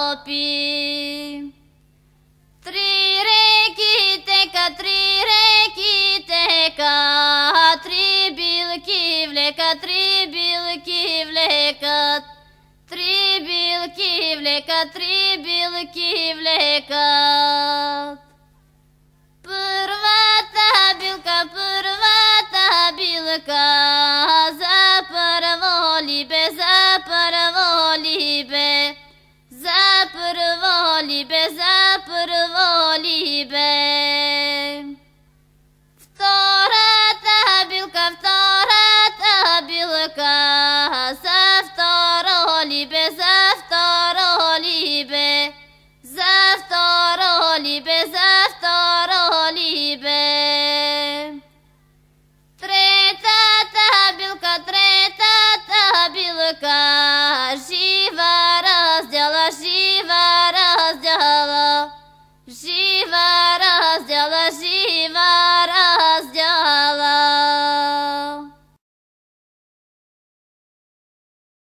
топи. Три реки тека, три билки влекат, три билки влекат, три билки влекат, три билки влекат. Първата билка